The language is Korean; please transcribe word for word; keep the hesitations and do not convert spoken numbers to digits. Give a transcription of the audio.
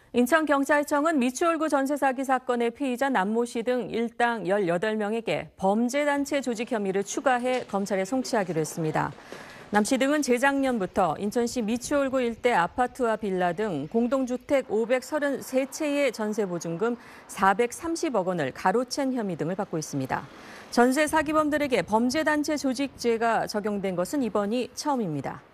인천경찰청은 미추홀구 전세 사기 사건의 피의자 남모 씨 등 일당 열여덟 명에게 범죄단체 조직 혐의를 추가해 검찰에 송치하기로 했습니다. 남 씨 등은 재작년부터 인천시 미추홀구 일대 아파트와 빌라 등 공동주택 오백삼십삼 채의 전세 보증금 사백삼십억 원을 가로챈 혐의 등을 받고 있습니다. 전세 사기범들에게 범죄단체 조직죄가 적용된 것은 이번이 처음입니다.